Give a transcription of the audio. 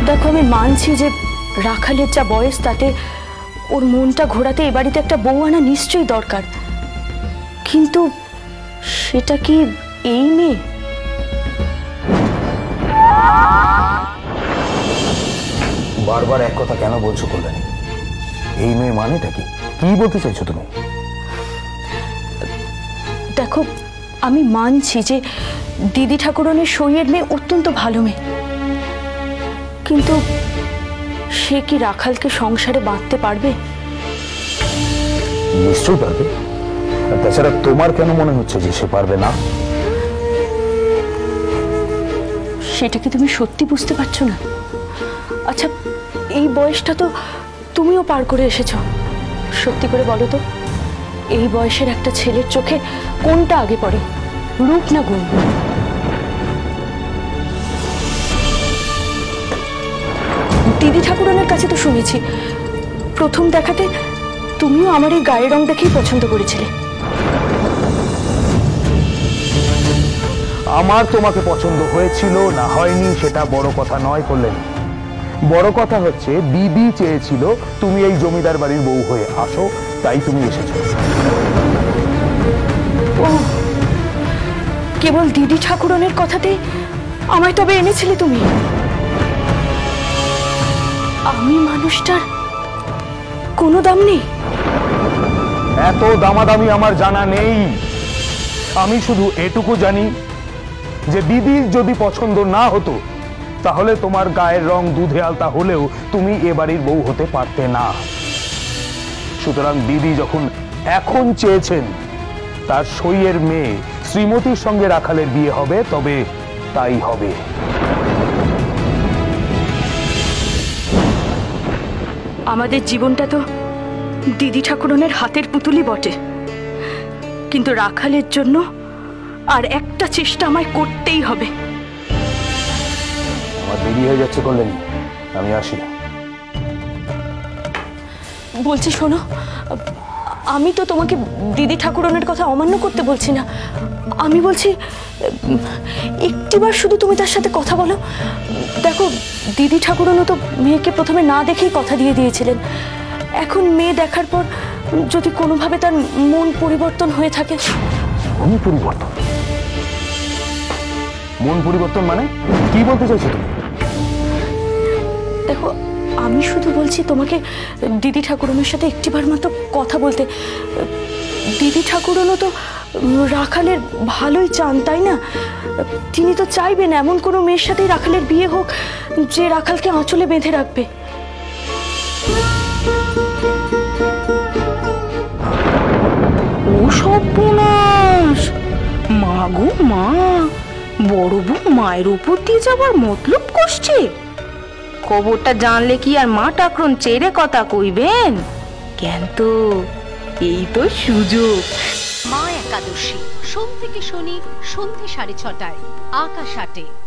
দেখো আমি মানছি যে রাখালের যা বয়স তাতে ওর মনটা ঘোরাতে এ বাড়িতে একটা বউ আনা নিশ্চয়ই দরকার, কিন্তু সেটা কি এই মেয়ে? বারবার এক কথা কেন বলছো কল্যাণী? এই মেয়ে মানেটা কি? কি বলতে চাইছো তুমি? দেখো আমি মানছি যে দিদি ঠাকুরনের সইয়ের মেয়ে অত্যন্ত ভালো মেয়ে, কিন্তু সে কি রাখালকে সংসারে বাঁধতে পারবে? নিশ্চয়ই পারবে। তাছাড়া তোমার কেন মনে হচ্ছে যে সে পারবে না? সেটা কি তুমি সত্যি বুঝতে পারছো না? আচ্ছা এই বয়সটা তো তুমিও পার করে এসেছো, সত্যি করে বলো তো এই বয়সের একটা ছেলের চোখে কোনটা আগে পড়ে, রূপ না গুণ? দিদি ঠাকুরনের কাছে তো শুনেছি প্রথম দেখাতে তুমিও আমার এই গায়ের রং দেখেই পছন্দ করেছিলে। আমার তোমাকে পছন্দ হয়েছিল না হয়নি সেটা বড় কথা নয় কল্যাণী। বড় কথা হচ্ছে দিদি চেয়েছিল তুমি এই জমিদার বাড়ির বউ হয়ে আসো, তাই তুমি এসেছো। ও কেবল দিদি ঠাকুরনের কথাতেই আমায় তবে এনেছিলে তুমি? আমি মানুষটার কোনো দাম নেই? এত দামাদামি আমার জানা নেই। আমি শুধু এটুকু জানি যে দিদির যদি পছন্দ না হতো তাহলে তোমার গায়ের রং দুধে আলতা হলেও তুমি এ বাড়ির বউ হতে পারতে না। সুতরাং দিদি যখন এখন চেয়েছেন তার সইয়ের মেয়ে শ্রীমতীর সঙ্গে রাখালের বিয়ে হবে, তবে তাই হবে। আমাদের জীবনটা তো দিদি ঠাকুরনের হাতের পুতুলই বটে, কিন্তু রাখালের জন্য আর একটা চেষ্টা আমায় করতেই হবে। আমার দেরি হয়ে যাচ্ছে কল্যাণী, আমি আসি। বলছি শোনো, আমি তো তোমাকে দিদি ঠাকুরনের কথা অমান্য করতে বলছি না, আমি বলছি একটিবার শুধু তুমি তার সাথে কথা বলো। দেখো দিদি ঠাকুরনও তো মেয়েকে প্রথমে না দেখেই কথা দিয়ে দিয়েছিলেন, এখন মেয়ে দেখার পর যদি কোনোভাবে তার মন পরিবর্তন হয়ে থাকে। মন পরিবর্তন? মন পরিবর্তন মানে কি বলতে চাইছো তুমি? দেখো আমি শুধু বলছি তোমাকে দিদি ঠাকুরনের সাথে একটিবার মতো কথা বলতে। দিদি ঠাকুরনও তো রাখালের ভালোই চান, তাই না? তিনি তো চাইবেন এমন কোনো মেয়ের সাথেই রাখালের বিয়ে হোক যে রাখালকে আঁচলে বেঁধে রাখবে। ও সর্বনাশ! মা গো মা, বড় বউ মায়ের উপর দিয়ে যাবার মতলব করছে। খবরটা জানলে কি আর মা ঠাকুরন চেড়ে কথা কইবেন? কেন তো এই তো সুযোগ। মা একাদশী সোম থেকে শনি সন্ধ্যে 6:30টায় আকাশ 8-এ।